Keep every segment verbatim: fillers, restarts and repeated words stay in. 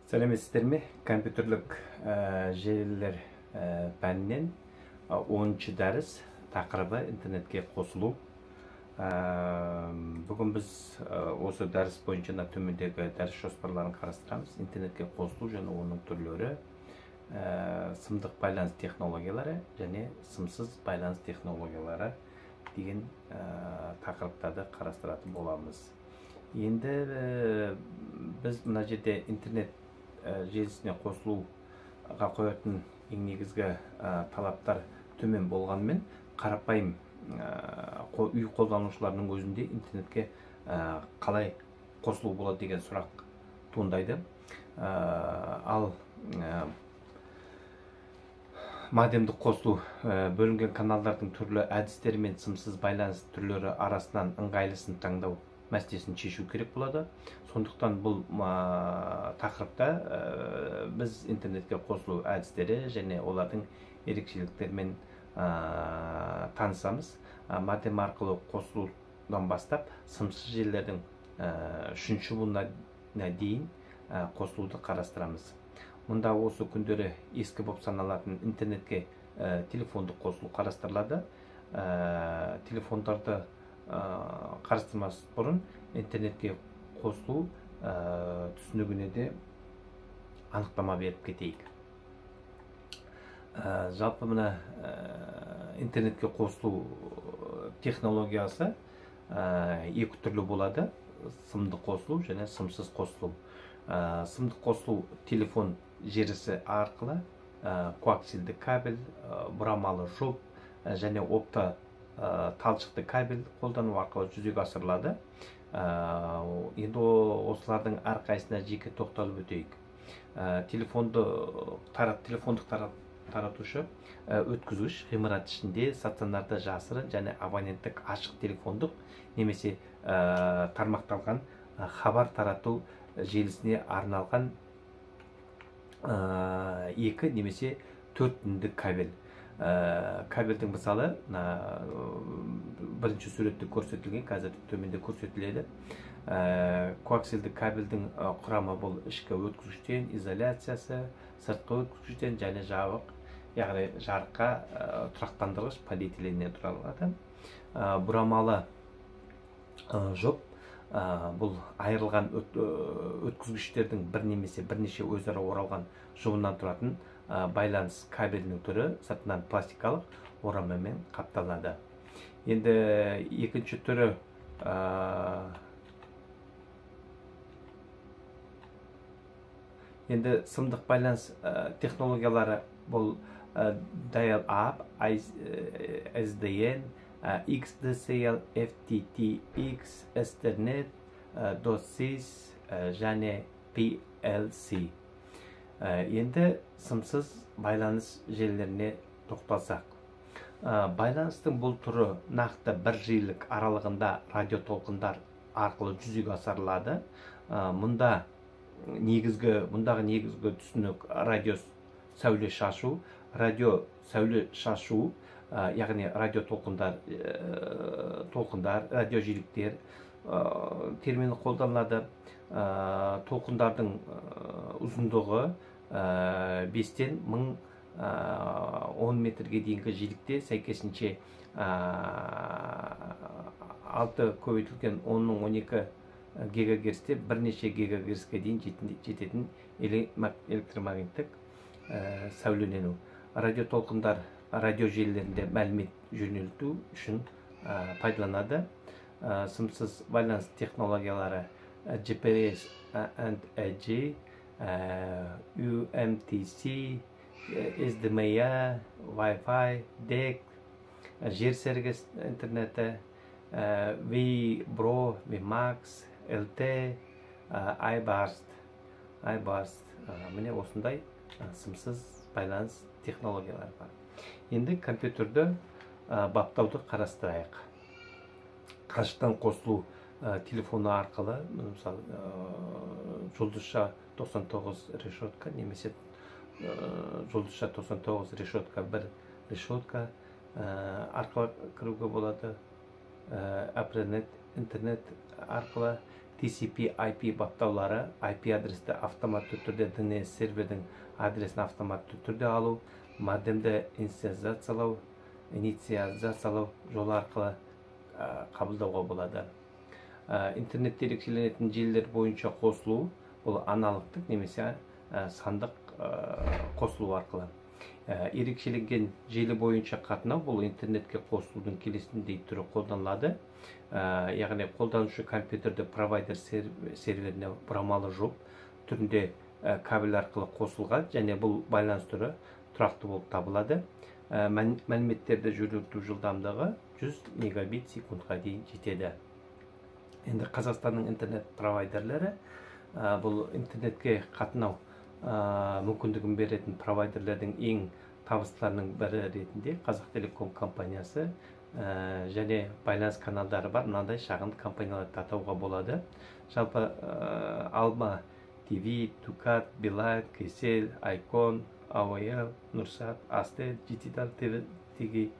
Сәлеметсіздер ме? Компьютерлік желілер пәнінен оныншы дәріс тақырыбы интернетке қосылу. Бүгін біз осы дәріс бойынша төмендегі дәріс жоспарларын қарастырамыз. Интернетке қосылу және оның түрлері, сымдық байланыс технологиялары және сымсыз байланыс технологиялары деген тақырыптарды қарастыратын боламыз. Енді біз мына жерде интернет желісіне қосылуға қоятын ең негізгі талаптар төмен болғанымен, қарапайым үй қолданушыларының өзінде интернетке қалай қосылу болады деген сұрақ туындайды. Ал модемдік қосылу бөлінген каналдардың түрлі әдістері мен сымсыз байланыс түрлері арасынан ыңғайлысын таңдау мәселесін шешу керек болады. Сондықтан бұл тақырыпта біз интернетке қосылу әдістері және олардың ерекшеліктерімен танысамыз. Модем арқылы қосылудан бастап сымсыз желілердің үшінші буынына дейін қосылуды қарастырамыз. Мұнда осы күндері ескі болып саналатын интернетке телефондық қосылу қарастырылады. Телефондарды қарастырмас бұрын интернетке қосылу түсінігіне де анықтама беріп кетейік. Жалпы мына интернетке қосылу технологиясы екі түрлі болады: сымдық қосылу және сымсыз қосылу. Сымдық қосылу телефон желісі арқылы коаксиалды кабель, бұрамалы жұп және опта талшықты кабель қолдану арқылы жүзеге асырылады. Енді осылардың әрқайсына жеке тоқталып өтейік. Телефондық таратушы өткізгіш ғимарат ішінде стационарда жасырын және абоненттік ашық телефондық немесе тармақталған хабар тарату желісіне арналған екі немесе төрт діңдік кабель. Кабельдің мысалы бірінші суретте көрсетілген, қазір төменде көрсетіледі. Коаксиалды кабельдің құрамы бұл ішкі өткізгіштен, изоляциясы, сыртқы өткізгіштен және жабық, яғни жарыққа тұрақтандырғыш полиэтиленнен тұрады. Бұрамалы жұп бұл айырылған өткізгіштердің бір немесе бірнеше өзара оралған жұбынан тұратын байланыс кабелінің түрі, сыртынан пластикалық орамамен қапталады. Енді екінші түрі енді сымдық байланыс технологиялары бұл Dial-up, эс ди эн, икс ди си эл, эф ти ти экс, Ethernet, дот-сис және пи эл си. Енді сымсыз байланыс желілеріне тоқталсақ. Байланыстың бұл түрі нақты бір жиілік аралығында радиотолқындар арқылы жүзеге асырылады. Мұнда негізгі, мұндағы негізгі түсінік радио сәуле шашу. Радио сәуле шашу, яғни радио толқындар, толқындар, радио жиіліктер термині қолданылады. Толқындардың ұзындығы бестен мың он метрге дейінгі жиілікте, сәйкесінше алты көбейтілген он мың он екі гигагерцте бірнеше гигагерцке дейін жететін электромагниттік сәуленену. Радио толқындар радио желілерінде мәлімет жөнелту үшін пайдаланады. Сымсыз байланыс технологиялары джи пи эс and эй джи, ю эм ти си, эс ди эм эй, Wi-Fi, дек, жер серігіс интернеті, Ви-Бро, Ви-Макс, эл ти, iBurst, iBurst. Міне осындай сымсыз байланыс технологиялары бар. Енді компьютерді баптауды қарастырайық. Қашықтан қосылу телефоны арқылы, мысалы, жұлдызша тоқсан тоғыз решетка немесе жұлдызша тоқсан тоғыз решетка бір решетка арқылы кіруге болады. Апренет интернет арқылы T C P I P баптаулары, I P адресті автоматты түрде ди эн эс сервердің адресін автоматты түрде алу, модемді инициализациялау, инициализациялау жолы арқылы қабылдауға болады. Интернетте ерекшеленетін желілер бойынша қосылу, бұл аналогтық немесе сандық қосылу арқылы. Ерекшеленген желі бойынша қатынау, бұл интернетке қосылудың келесіндей түрі қолданылады. Яғни қолданушы компьютерді провайдер серверіне бұрамалы жұп түрінде кабель арқылы қосылған, және бұл байланыс түрі тұрақты болып табылады. Мәліметтерді жөнелту жылдамдығы жүз мегабит секундқа дейін жетеді. Енді Қазақстанның интернет провайдерлері бұл интернетке қатынау мүмкіндігін беретін провайдерлердің ең табыстыларының бірі ретінде Қазақтелеком компаниясы және байланыс каналдары бар мынандай шағын компанияларды атауға болады. Жалпы Алма ТВ, Тукат, Билайн, Кесел, Айкон, АОЛ, Нұрсат, Астел, Digital ТВ,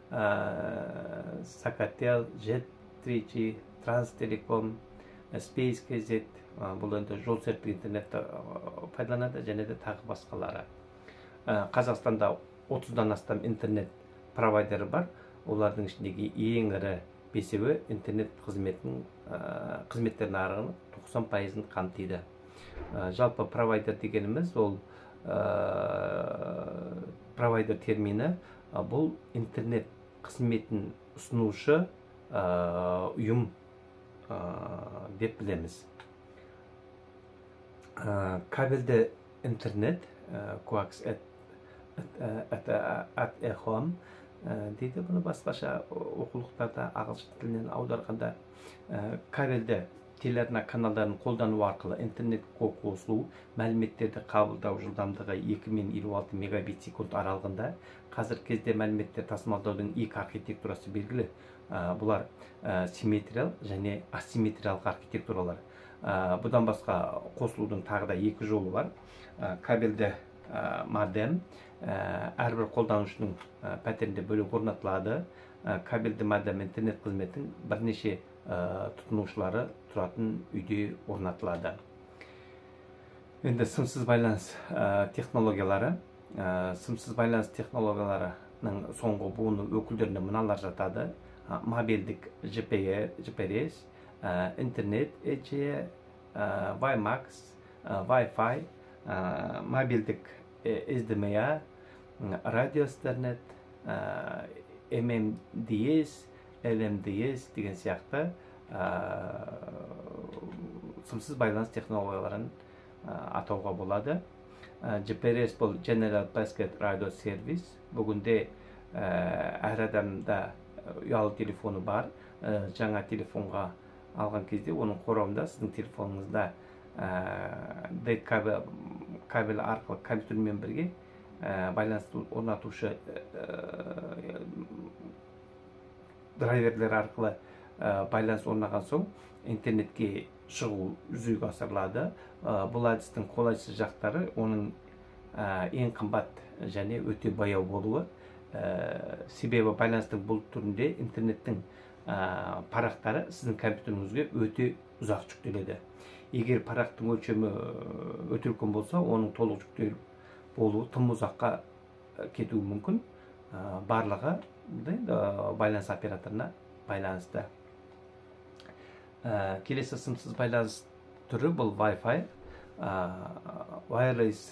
Сакател, Жет три джи, Транстелеком, Space кей зет, бұл енді жол серпі интернетті пайдаланады, және де тағы басқалары. Қазақстанда отыздан астам интернет провайдері бар. Олардың ішіндегі ең ірі бесеуі интернет қызметтер нарығының тоқсан пайызын қамтиды. Жалпы провайдер дегеніміз, ол провайдер термині, бұл интернет қызметін ұсынушы ұйым деп білеміз. Кабельді интернет, коакс at эхом дейді. Бұны басқаша оқулықтарда ағылшын тілінен аударғанда кабельді телеарна каналдарын қолдану арқылы интернетке қосылу, мәліметтерді қабылдау жылдамдығы екі мен елу алты мегабит секунд аралығында. Қазіргі кезде мәліметтер тасымалдаудың екі архитектурасы белгілі. Бұлар симметриялық және асимметриялық архитектуралар. Бұдан басқа қосылудың тағы да екі жолы бар. Кабельді модем әрбір қолданушының пәтерінде бөлек орнатылады. Кабельді модем интернет қызметін бірнеше тұтынушылары тұратын үйде орнатылады. Енді сымсыз байланыс технологиялары. Сымсыз байланыс технологияларының соңғы буыны өкілдеріне мыналар жатады. Мобильдік джи пи эс, интернет эйч, WiMAX, Wi-Fi, мобильдік эс ди эм эй, радиостернет, эм эм ди эс, эл эм ди эс деген сияқты сымсыз байланыс технологияларын атауға болады. джи пи эр эс бұл General Packet Radio Service. Бүгінде әр адамда ұялы телефоны бар. Жаңа телефонға алған кезде оның қорауында сіздің телефоныңызда кабель арқылы компьютермен бірге байланыс орнатушы драйверлер арқылы байланыс орнаған соң интернетке шығу жүзеге асырылады. Бұл әдістің қолайсыз жақтары оның ең қымбат және өте баяу болуы. Себебі байланыстың бұл түрінде интернеттің парақтары сіздің компьютеріңізге өте ұзақ жүктеледі. Егер парақтың өлшемі өте үлкен болса, оның толық жүктеліп болуы тым ұзаққа кетуі мүмкін. Барлығы байланыс операторына байланысты. Келесі сымсыз байланыс түрі бұл Wi-Fi. Wireless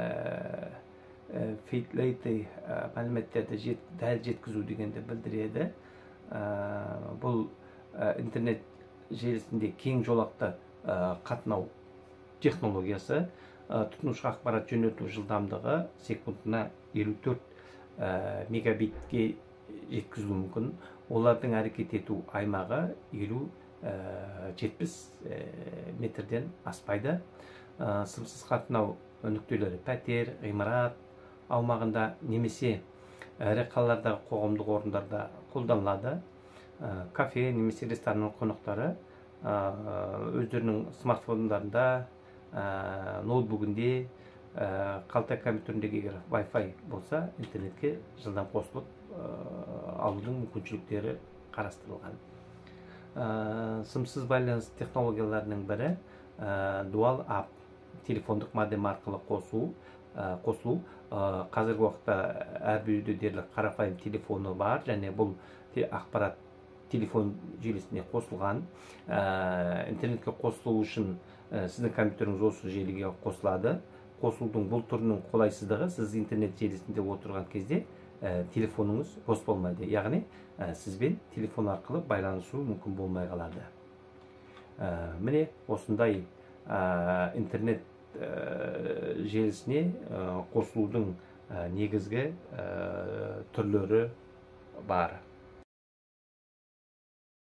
Fidelity мәліметтерді дәл жеткізу дегенді білдіреді. Бұл интернет желісінде кең жолақты қатынау технологиясы. Тұтынушыға ақпарат жөнелту жылдамдығы секундына елу төрт мегабитке жеткізілуі мүмкін. Олардың әрекет ету аймағы елу жетпіс метрден аспайды. Сымсыз қатынау нүктелері пәтер, ғимарат аумағында немесе ірі қалалардағы қоғамдық орындарда қолданылады. Кафе немесе ресторанның қонақтары өздерінің смартфондарында, ноутбугінде, қалта компьютеріндегі егер Wi-Fi болса, интернетке жылдам қосылып алудың мүмкіншіліктері қарастырылған. сымсыз байланыс технологияларының бірі дуал ап, телефондық модем арқылы қосу қосылу. Қазіргі уақытта әрбір үйде дерлік қарапайым телефоны бар, және бұл ақпарат телефон желісіне қосылған. Интернетке қосылу үшін сіздің компьютеріңіз осы желіге қосылады. Қосылудың бұл түрінің қолайсыздығы, сіз интернет желісінде отырған кезде телефоныңыз бос болмайды. Яғни сізбен телефон арқылы байланысу мүмкін болмай қалады. Міне осындай интернет желісіне қосылудың негізгі түрлері бар.